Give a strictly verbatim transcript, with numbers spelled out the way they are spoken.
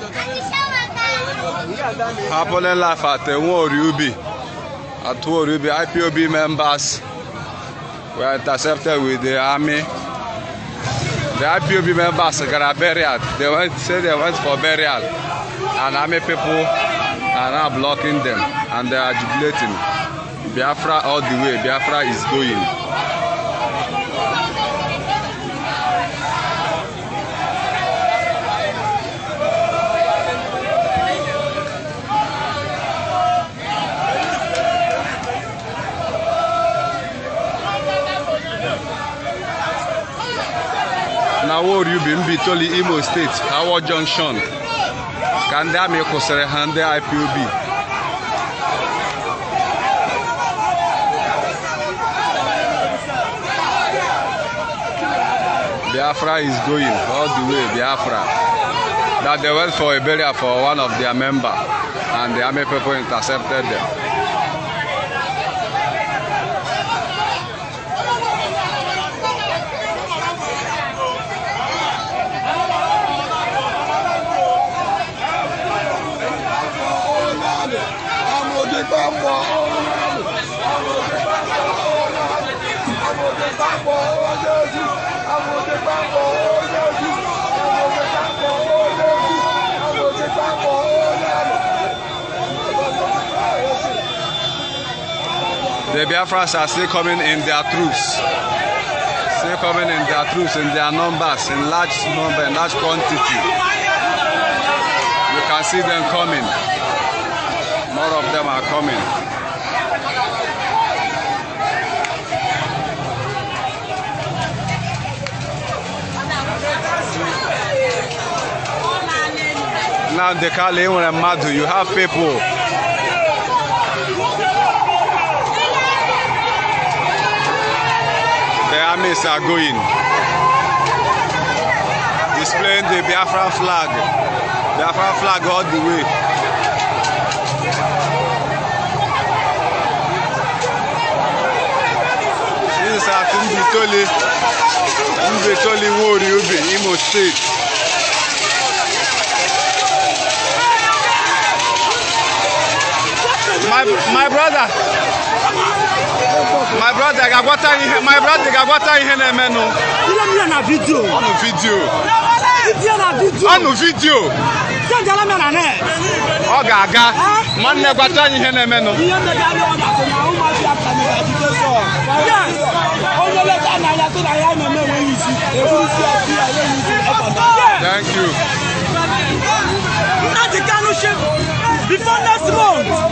happening life at Biafra at Biafra I P O B members were intercepted with the army. The I P O B members got a burial. They went said they went for burial, and army people are now blocking them, and they are jubilating. Biafra all the way. Biafra is going. Now, what you been be told Imo State, our junction? Can they make us a hand the I P O B? Biafra is going all the way. Biafra. That they went for a burial for one of their members, and the army people intercepted them. The Biafras are still coming in their troops, still coming in their troops, in their numbers, in large number, in large quantity. You can see them coming. More of them are coming. Now the Kali and Madu, you have people. The armies are going, displaying the Biafra flag, Biafra flag all the way. This is at Mbitoli, Mbitoli Biafra, Imo State. My my brother, my brother, I got my brother, I got here na menu. You na video. On video. Video na video. On video. Send ala me na net. O gaga. Man na got here na menu. You na ga no na ko na o ma fi after me education. Yes. O no let na ya to na ya na me when you see. E buru see afi ya when you see up and down. Thank you. Na the Kanu ship before next month.